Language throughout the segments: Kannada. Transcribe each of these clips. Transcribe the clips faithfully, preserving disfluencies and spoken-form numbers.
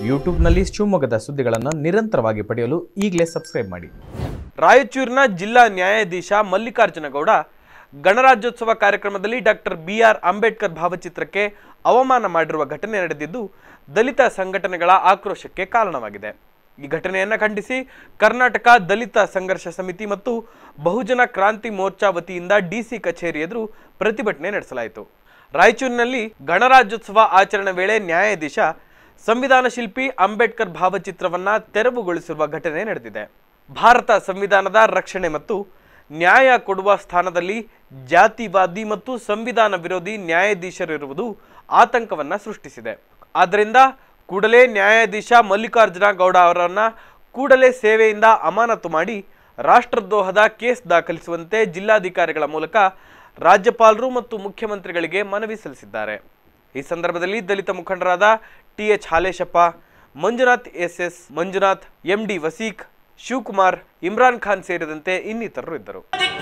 ಯೂಟ್ಯೂಬ್ನಲ್ಲಿ ಶಿವಮೊಗ್ಗದ ಸುದ್ದಿಗಳನ್ನು ನಿರಂತರವಾಗಿ ಪಡೆಯಲು ಈಗಲೇ ಸಬ್ಸ್ಕ್ರೈಬ್ ಮಾಡಿ. ರಾಯಚೂರಿನ ಜಿಲ್ಲಾ ನ್ಯಾಯಾಧೀಶ ಮಲ್ಲಿಕಾರ್ಜುನ ಗೌಡ ಗಣರಾಜ್ಯೋತ್ಸವ ಕಾರ್ಯಕ್ರಮದಲ್ಲಿ ಡಾಕ್ಟರ್ ಬಿ ಆರ್ ಅಂಬೇಡ್ಕರ್ ಭಾವಚಿತ್ರಕ್ಕೆ ಅವಮಾನ ಮಾಡಿರುವ ಘಟನೆ ನಡೆದಿದ್ದು ದಲಿತ ಸಂಘಟನೆಗಳ ಆಕ್ರೋಶಕ್ಕೆ ಕಾರಣವಾಗಿದೆ. ಈ ಘಟನೆಯನ್ನು ಖಂಡಿಸಿ ಕರ್ನಾಟಕ ದಲಿತ ಸಂಘರ್ಷ ಸಮಿತಿ ಮತ್ತು ಬಹುಜನ ಕ್ರಾಂತಿ ಮೋರ್ಚಾ ವತಿಯಿಂದ ಡಿಸಿ ಕಚೇರಿ ಎದುರು ಪ್ರತಿಭಟನೆ ನಡೆಸಲಾಯಿತು. ರಾಯಚೂರಿನಲ್ಲಿ ಗಣರಾಜ್ಯೋತ್ಸವ ಆಚರಣೆ ವೇಳೆ ನ್ಯಾಯಾಧೀಶ ಸಂವಿಧಾನ ಶಿಲ್ಪಿ ಅಂಬೇಡ್ಕರ್ ಭಾವಚಿತ್ರವನ್ನ ತೆರವುಗೊಳಿಸಿರುವ ಘಟನೆ ನಡೆದಿದೆ. ಭಾರತ ಸಂವಿಧಾನದ ರಕ್ಷಣೆ ಮತ್ತು ನ್ಯಾಯ ಕೊಡುವ ಸ್ಥಾನದಲ್ಲಿ ಜಾತಿವಾದಿ ಮತ್ತು ಸಂವಿಧಾನ ವಿರೋಧಿ ನ್ಯಾಯಾಧೀಶರಿರುವುದು ಆತಂಕವನ್ನ ಸೃಷ್ಟಿಸಿದೆ. ಆದ್ದರಿಂದ ಕೂಡಲೇ ನ್ಯಾಯಾಧೀಶ ಮಲ್ಲಿಕಾರ್ಜುನ ಗೌಡ ಅವರನ್ನ ಕೂಡಲೇ ಸೇವೆಯಿಂದ ಅಮಾನತು ಮಾಡಿ ರಾಷ್ಟ್ರದ್ರೋಹದ ಕೇಸ್ ದಾಖಲಿಸುವಂತೆ ಜಿಲ್ಲಾಧಿಕಾರಿಗಳ ಮೂಲಕ ರಾಜ್ಯಪಾಲರು ಮತ್ತು ಮುಖ್ಯಮಂತ್ರಿಗಳಿಗೆ ಮನವಿ ಸಲ್ಲಿಸಿದ್ದಾರೆ. ಈ ಸಂದರ್ಭದಲ್ಲಿ ದಲಿತ ಮುಖಂಡರಾದ T H Haleshappa, Manjunath S S Manjunath, M D Waseek, Shivakumar, Imran Khan ಸೇರಿದಂತೆ ಇನ್ನಿತರರು ಇದ್ದರು.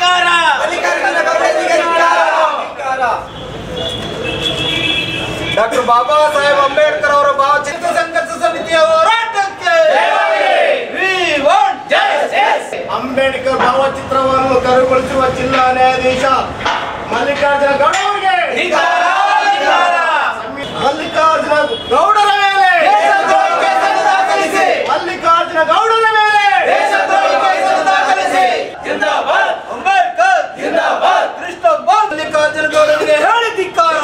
ಡಾಕ್ಟರ್ ಬಾಬಾ ಸಾಹೇಬ್ ಅಂಬೇಡ್ಕರ್ ಅವರ ಭಾವಚಿತ್ರ ಸಂಘರ್ಷ ಸಮಿತಿಯ ಹೋರಾಟಕ್ಕೆ ಅಂಬೇಡ್ಕರ್ ಭಾವಚಿತ್ರವನ್ನು ತೆರವುಗೊಳಿಸಿರುವ ಜಿಲ್ಲಾ ನ್ಯಾಯಾಧೀಶ ಮಲ್ಲಿಕಾರ್ಜುನ ಗೌಡ ಅವರಿಗೆ ಮಲ್ಲಿಕಾರ್ಜುನ ಗೌಡರ ಮೇಲೆ ಮಲ್ಲಿಕಾರ್ಜುನ ಗೌಡರ ಮೇಲೆ ಜಿಂದಾಬಾದ್ ಅಂಬೇಡ್ಕರ್ ಜಿಂದಾಬಾದ್ ಕೃಷ್ಣ ಮಲ್ಲಿಕಾರ್ಜುನ ಗೌಡರಿಗೆ ಹೇಳಿ ಧಿಕ್ಕಾರ.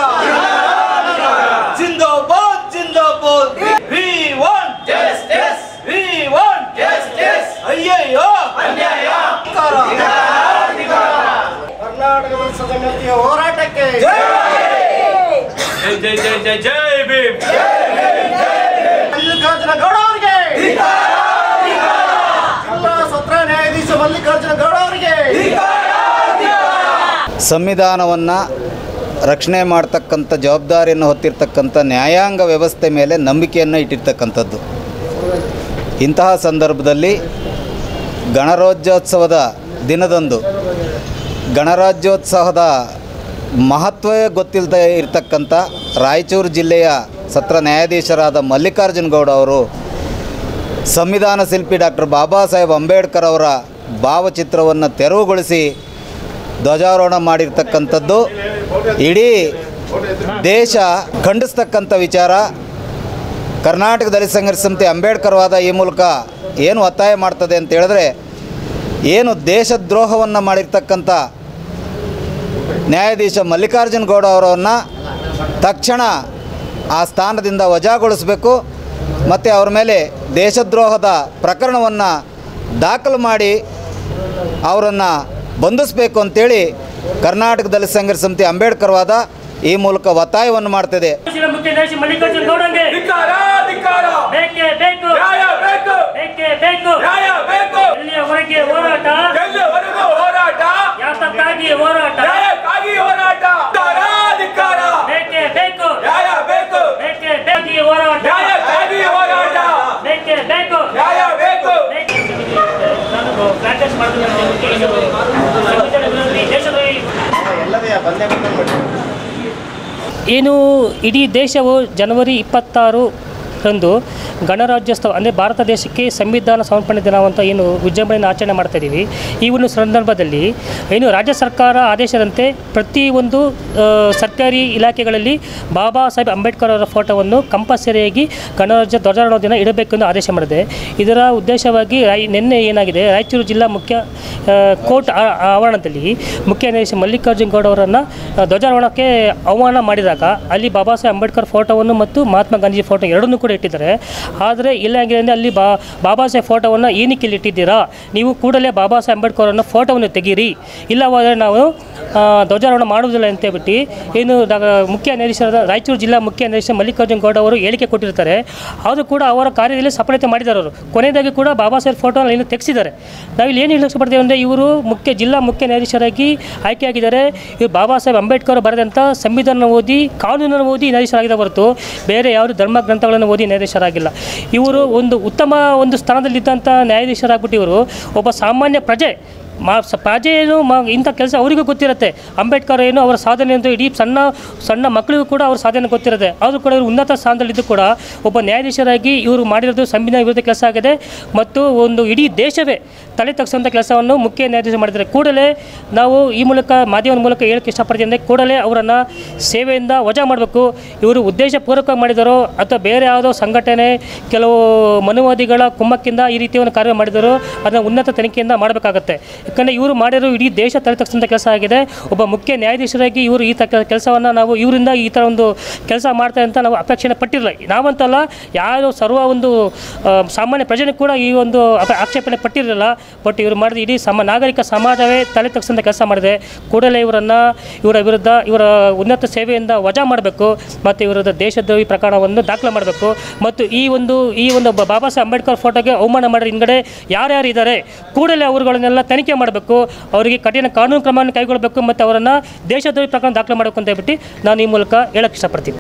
ಜಿಂದಾಬಾದ್ ಜಿಂದಾಬಾದ್ we want justice we want justice ಅಯ್ಯಯ್ಯೋ ಅನ್ಯಾಯ ಕರ್ನಾಟಕ ಸಮಿತಿಯ ಹೋರಾಟಕ್ಕೆ ಜೈ ಜೈ ಜೈ ಜೈ ಜೈ ಭೀಮ್. ಮಲ್ಲಿಕಾರ್ಜುನ ಗೌಡ ಅವರಿಗೆ ಜಿಲ್ಲಾ ಸತ್ರ ನ್ಯಾಯಾಧೀಶ ಮಲ್ಲಿಕಾರ್ಜುನ ಗೌಡ ಅವರಿಗೆ ಸಂವಿಧಾನವನ್ನು ರಕ್ಷಣೆ ಮಾಡ್ತಕ್ಕಂಥ ಜವಾಬ್ದಾರಿಯನ್ನು ಹೊತ್ತಿರ್ತಕ್ಕಂಥ ನ್ಯಾಯಾಂಗ ವ್ಯವಸ್ಥೆ ಮೇಲೆ ನಂಬಿಕೆಯನ್ನು ಇಟ್ಟಿರ್ತಕ್ಕಂಥದ್ದು. ಇಂತಹ ಸಂದರ್ಭದಲ್ಲಿ ಗಣರಾಜ್ಯೋತ್ಸವದ ದಿನದಂದು ಗಣರಾಜ್ಯೋತ್ಸವದ ಮಹತ್ವವೇ ಗೊತ್ತಿಲ್ಲದೆ ಇರತಕ್ಕಂಥ ರಾಯಚೂರು ಜಿಲ್ಲೆಯ ಸತ್ರ ನ್ಯಾಯಾಧೀಶರಾದ ಮಲ್ಲಿಕಾರ್ಜುನ ಗೌಡ ಅವರು ಸಂವಿಧಾನ ಶಿಲ್ಪಿ ಡಾಕ್ಟರ್ ಬಾಬಾ ಸಾಹೇಬ್ ಅಂಬೇಡ್ಕರ್ ಅವರ ಭಾವಚಿತ್ರವನ್ನು ತೆರವುಗೊಳಿಸಿ ಧ್ವಜಾರೋಹಣ ಮಾಡಿರ್ತಕ್ಕಂಥದ್ದು ಇಡೀ ದೇಶ ಖಂಡಿಸ್ತಕ್ಕಂಥ ವಿಚಾರ. ಕರ್ನಾಟಕ ದಲಿತ ಸಂಘರ್ಷ ಸಮಿತಿ ಅಂಬೇಡ್ಕರ್ ವಾದ ಈ ಮೂಲಕ ಏನು ಒತ್ತಾಯ ಮಾಡ್ತದೆ ಅಂತ ಹೇಳಿದ್ರೆ, ಏನು ದೇಶದ್ರೋಹವನ್ನು ಮಾಡಿರ್ತಕ್ಕಂಥ ನ್ಯಾಯಾಧೀಶ ಮಲ್ಲಿಕಾರ್ಜುನ ಗೌಡ ಅವರನ್ನು ತಕ್ಷಣ ಆ ಸ್ಥಾನದಿಂದ ವಜಾಗೊಳಿಸಬೇಕು ಮತ್ತು ಅವ್ರ ಮೇಲೆ ದೇಶದ್ರೋಹದ ಪ್ರಕರಣವನ್ನು ದಾಖಲು ಮಾಡಿ ಅವರನ್ನು ಬಂಧಿಸಬೇಕು ಅಂತೇಳಿ ಕರ್ನಾಟಕ ದಲಿತ ಸಂಘರ್ಷ ಸಮಿತಿ ಅಂಬೇಡ್ಕರ್ ವಾದ ಈ ಮೂಲಕ ಒತ್ತಾಯವನ್ನು ಮಾಡ್ತಿದೆ. ಏನು ಇಡೀ ದೇಶವು ಜನವರಿ ಇಪ್ಪತ್ತಾರು ರಂದು ಗಣರಾಜ್ಯೋತ್ಸವ ಅಂದರೆ ಭಾರತ ದೇಶಕ್ಕೆ ಸಂವಿಧಾನ ಸಮರ್ಪಣೆ ದಿನವಂತ ಏನು ವಿಜೃಂಭಣೆಯನ್ನು ಆಚರಣೆ ಮಾಡ್ತಾ ಇದ್ದೀವಿ. ಈ ಒಂದು ಸಂದರ್ಭದಲ್ಲಿ ಏನು ರಾಜ್ಯ ಸರ್ಕಾರ ಆದೇಶದಂತೆ ಪ್ರತಿಯೊಂದು ಸರ್ಕಾರಿ ಇಲಾಖೆಗಳಲ್ಲಿ ಬಾಬಾ ಸಾಹೇಬ್ ಅಂಬೇಡ್ಕರ್ ಅವರ ಫೋಟೋವನ್ನು ಕಂಪಲ್ಸರಿಯಾಗಿ ಗಣರಾಜ್ಯ ಧ್ವಜಾರೋಹಣ ದಿನ ಇಡಬೇಕೆಂದು ಆದೇಶ ಮಾಡಿದೆ. ಇದರ ಉದ್ದೇಶವಾಗಿ ರಾಯ್ ನಿನ್ನೆ ಏನಾಗಿದೆ, ರಾಯಚೂರು ಜಿಲ್ಲಾ ಮುಖ್ಯ ಕೋರ್ಟ್ ಆವರಣದಲ್ಲಿ ಮುಖ್ಯ ನ್ಯಾಯಾಧೀಶ ಮಲ್ಲಿಕಾರ್ಜುನ ಗೌಡ ಅವರನ್ನು ಧ್ವಜಾರೋಹಣಕ್ಕೆ ಆಹ್ವಾನ ಮಾಡಿದಾಗ ಅಲ್ಲಿ ಬಾಬಾ ಸಾಹೇಬ್ ಅಂಬೇಡ್ಕರ್ ಫೋಟೋವನ್ನು ಮತ್ತು ಮಹಾತ್ಮ ಗಾಂಧಿ ಫೋಟೋ ಎರಡನ್ನೂ ಕೂಡ ಇಟ್ಟಿದ್ದಾರೆ. ಆದರೆ ಇಲ್ಲ ಅಂದರೆ ಅಲ್ಲಿ ಬಾ ಬಾಬಾ ಸಾಹೇಬ್ ಫೋಟೋವನ್ನು ಏನಕ್ಕೆ ಇಲ್ಲಿ ಇಟ್ಟಿದ್ದೀರಾ, ನೀವು ಕೂಡಲೇ ಬಾಬಾ ಸಾಹೇಬ್ ಅಂಬೇಡ್ಕರ್ ಅವರನ್ನು ಫೋಟೋವನ್ನು ತೆಗೀರಿ, ಇಲ್ಲವಾದರೆ ನಾವು ಧ್ವಜಾರೋಹಣ ಮಾಡುವುದಿಲ್ಲ ಅಂತೇಳ್ಬಿಟ್ಟು ಏನು ಮುಖ್ಯ ನ್ಯಾಯಾಧೀಶರಾದ ರಾಯಚೂರು ಜಿಲ್ಲಾ ಮುಖ್ಯ ನ್ಯಾಯಾಧೀಶ ಮಲ್ಲಿಕಾರ್ಜುನ ಗೌಡ ಅವರು ಹೇಳಿಕೆ ಕೊಟ್ಟಿರ್ತಾರೆ. ಆದರೂ ಕೂಡ ಅವರ ಕಾರ್ಯದಲ್ಲಿ ಸಫಲತೆ ಮಾಡಿದ್ದಾರೆ. ಅವರು ಕೊನೆಯದಾಗಿ ಕೂಡ ಬಾಬಾ ಸಾಹೇಬ್ ಫೋಟೋನ ಏನು ತೆಗೆಸಿದ್ದಾರೆ. ನಾವಿಲ್ಲಿ ಏನು ಹೇಳಕ್ಕೆ ಪಡ್ತೇವೆ ಅಂದರೆ, ಇವರು ಮುಖ್ಯ ಜಿಲ್ಲಾ ಮುಖ್ಯ ನ್ಯಾಯಾಧೀಶರಾಗಿ ಆಯ್ಕೆಯಾಗಿದ್ದಾರೆ. ಇವರು ಬಾಬಾ ಸಾಹೇಬ್ ಅಂಬೇಡ್ಕರ್ ಬರೆದಂಥ ಸಂವಿಧಾನ ಓದಿ ಕಾನೂನನ್ನು ಓದಿ ನ್ಯಾಯಾಧೀಶರಾಗಿದ್ದ ಹೊರತು ಬೇರೆ ಯಾವುದೇ ಧರ್ಮ ಗ್ರಂಥಗಳನ್ನು ಓದಿ ನ್ಯಾಯಾಧೀಶರಾಗಿಲ್ಲ. ಇವರು ಒಂದು ಉತ್ತಮ ಒಂದು ಸ್ಥಾನದಲ್ಲಿದ್ದಂಥ ನ್ಯಾಯಾಧೀಶರಾಗ್ಬಿಟ್ಟು ಇವರು ಒಬ್ಬ ಸಾಮಾನ್ಯ ಪ್ರಜೆ ಮಾ ಸ ಪ್ರಜೆ ಏನು ಮಾ ಇಂಥ ಕೆಲಸ ಅವರಿಗೂ ಗೊತ್ತಿರುತ್ತೆ. ಅಂಬೇಡ್ಕರ್ ಏನು ಅವರ ಸಾಧನೆ ಅಂತ ಇಡೀ ಸಣ್ಣ ಸಣ್ಣ ಮಕ್ಕಳಿಗೂ ಕೂಡ ಅವ್ರ ಸಾಧನೆ ಗೊತ್ತಿರುತ್ತೆ. ಆದರೂ ಕೂಡ ಇವರು ಉನ್ನತ ಸ್ಥಾನದಲ್ಲಿದ್ದು ಕೂಡ ಒಬ್ಬ ನ್ಯಾಯಾಧೀಶರಾಗಿ ಇವರು ಮಾಡಿರೋದು ಸಂವಿಧಾನ ವಿರೋಧಿ ಕೆಲಸ ಆಗಿದೆ ಮತ್ತು ಒಂದು ಇಡೀ ದೇಶವೇ ತಲೆ ತಗ್ಸುವಂಥ ಕೆಲಸವನ್ನು ಮುಖ್ಯ ನ್ಯಾಯಾಧೀಶ ಮಾಡಿದ್ದಾರೆ. ಕೂಡಲೇ ನಾವು ಈ ಮೂಲಕ ಮಾಧ್ಯಮದ ಮೂಲಕ ಹೇಳಕ್ಕೆ ಇಷ್ಟಪಡ್ತೀವಿ ಅಂದರೆ ಕೂಡಲೇ ಅವರನ್ನು ಸೇವೆಯಿಂದ ವಜಾ ಮಾಡಬೇಕು. ಇವರು ಉದ್ದೇಶಪೂರ್ವಕವಾಗಿ ಮಾಡಿದರೋ ಅಥವಾ ಬೇರೆ ಯಾವುದೋ ಸಂಘಟನೆ ಕೆಲವು ಮನುವಾದಿಗಳ ಕುಮ್ಮಕ್ಕಿಂದ ಈ ರೀತಿಯ ಒಂದು ಕಾರ್ಯ ಮಾಡಿದರು ಅದನ್ನು ಉನ್ನತ ತನಿಖೆಯಿಂದ ಮಾಡಬೇಕಾಗತ್ತೆ. ಯಾಕಂದರೆ ಇವರು ಮಾಡಿರೋ ಇಡೀ ದೇಶ ತಲೆ ತಗ್ಸುವಂಥ ಕೆಲಸ ಆಗಿದೆ. ಒಬ್ಬ ಮುಖ್ಯ ನ್ಯಾಯಾಧೀಶರಾಗಿ ಇವರು ಈ ತ ಕೆಲಸವನ್ನು ನಾವು ಇವರಿಂದ ಈ ಥರ ಒಂದು ಕೆಲಸ ಮಾಡ್ತಾರೆ ಅಂತ ನಾವು ಅಪೇಕ್ಷೆ ಪಟ್ಟಿರಲಿಲ್ಲ. ನಾವಂತಲ್ಲ, ಯಾರು ಸರ್ವ ಒಂದು ಸಾಮಾನ್ಯ ಪ್ರಜೆನೂ ಕೂಡ ಈ ಒಂದು ಆಕ್ಷೇಪಣೆ ಪಟ್ಟಿರಲಿಲ್ಲ. ಬಟ್ ಇವರು ಮಾಡಿದ ಇಡೀ ಸಮ ನಾಗರಿಕ ಸಮಾಜವೇ ತಲೆ ತಗ್ಸುವಂಥ ಕೆಲಸ ಮಾಡಿದೆ. ಕೂಡಲೇ ಇವರನ್ನು ಇವರ ವಿರುದ್ಧ ಇವರ ಉನ್ನತ ಸೇವೆಯಿಂದ ವಜಾ ಮಾಡಬೇಕು ಮತ್ತು ಇವರದ ದೇಶದ್ರೋಹಿ ಪ್ರಕರಣವನ್ನು ದಾಖಲೆ ಮಾಡಬೇಕು. ಮತ್ತು ಈ ಒಂದು ಈ ಒಂದು ಬಾಬಾ ಸಾಹೇಬ್ ಅಂಬೇಡ್ಕರ್ ಫೋಟೋಗೆ ಅವಮಾನ ಮಾಡಿದ ಹಿಂಗಡೆ ಯಾರ್ಯಾರು ಇದ್ದಾರೆ ಕೂಡಲೇ ಅವರುಗಳನ್ನೆಲ್ಲ ತನಿಖೆ ಮಾಡಬೇಕು, ಅವರಿಗೆ ಕಠಿಣ ಕಾನೂನು ಕ್ರಮವನ್ನು ಕೈಗೊಳ್ಳಬೇಕು ಮತ್ತು ಅವರನ್ನು ದೇಶದ್ರೋಹಿ ಪ್ರಕರಣ ದಾಖಲೆ ಮಾಡಬೇಕು ಅಂತ ಹೇಳ್ಬಿಟ್ಟು ನಾನು ಈ ಮೂಲಕ ಹೇಳಕ್ಕೆ ಇಷ್ಟಪಡ್ತೀನಿ.